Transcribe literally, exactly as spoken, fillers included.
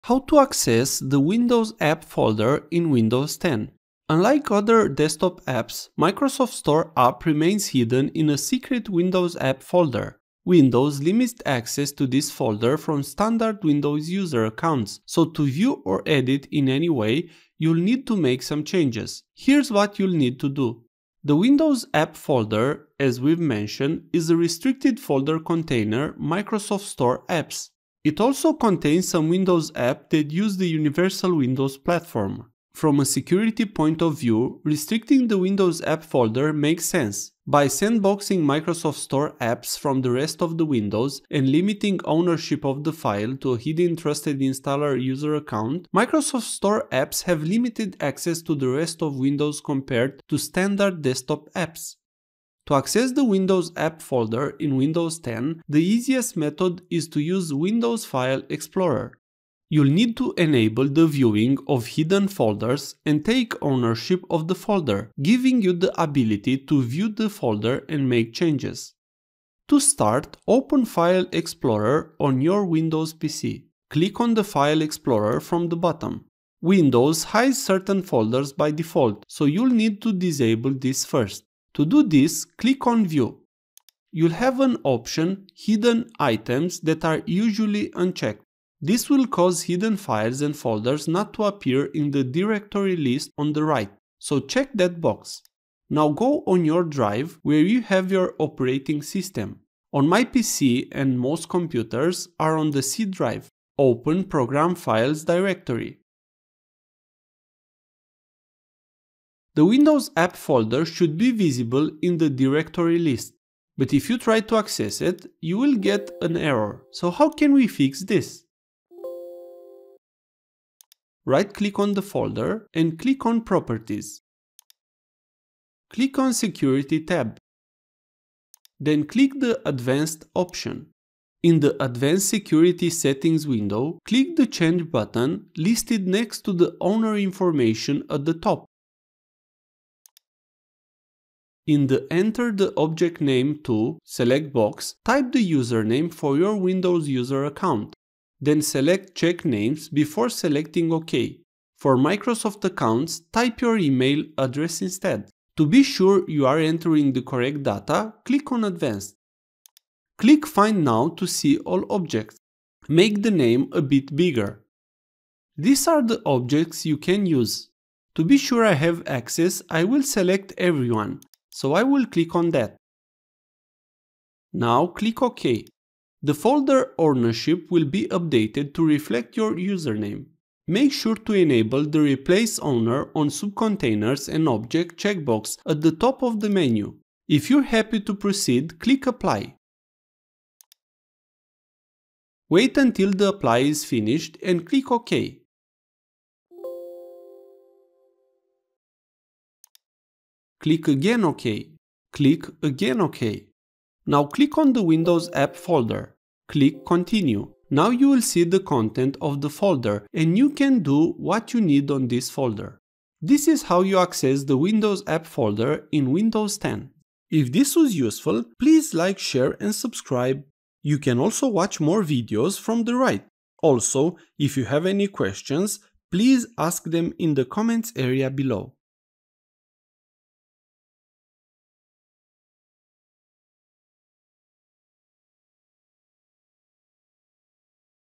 How to access the Windows app folder in Windows ten. Unlike other desktop apps, Microsoft Store app remains hidden in a secret Windows app folder. Windows limits access to this folder from standard Windows user accounts, so to view or edit in any way, you'll need to make some changes. Here's what you'll need to do. The Windows app folder, as we've mentioned, is a restricted folder container Microsoft Store apps. It also contains some Windows apps that use the Universal Windows platform. From a security point of view, restricting the Windows app folder makes sense. By sandboxing Microsoft Store apps from the rest of the Windows and limiting ownership of the file to a hidden trusted installer user account, Microsoft Store apps have limited access to the rest of Windows compared to standard desktop apps. To access the Windows app folder in Windows ten, the easiest method is to use Windows File Explorer. You'll need to enable the viewing of hidden folders and take ownership of the folder, giving you the ability to view the folder and make changes. To start, open File Explorer on your Windows P C. Click on the File Explorer from the bottom. Windows hides certain folders by default, so you'll need to disable this first. To do this, click on View. You'll have an option, Hidden Items, that are usually unchecked. This will cause hidden files and folders not to appear in the directory list on the right, so check that box. Now go on your drive where you have your operating system. On my P C and most computers are on the C drive. Open Program Files directory. The Windows app folder should be visible in the directory list, but if you try to access it, you will get an error. So how can we fix this? Right-click on the folder and click on Properties. Click on Security tab. Then click the Advanced option. In the Advanced Security Settings window, click the Change button listed next to the owner information at the top. In the Enter the Object Name to Select box, type the username for your Windows user account. Then select Check Names before selecting OK. For Microsoft accounts, type your email address instead. To be sure you are entering the correct data, click on Advanced. Click Find Now to see all objects. Make the name a bit bigger. These are the objects you can use. To be sure I have access, I will select Everyone, so I will click on that. Now click OK. The folder ownership will be updated to reflect your username. Make sure to enable the Replace Owner on Subcontainers and Object checkbox at the top of the menu. If you're happy to proceed, click Apply. Wait until the apply is finished and click OK. Click again OK. Click again OK. Now click on the Windows app folder. Click Continue. Now you will see the content of the folder and you can do what you need on this folder. This is how you access the Windows app folder in Windows ten. If this was useful, please like, share and subscribe. You can also watch more videos from the right. Also, if you have any questions, please ask them in the comments area below.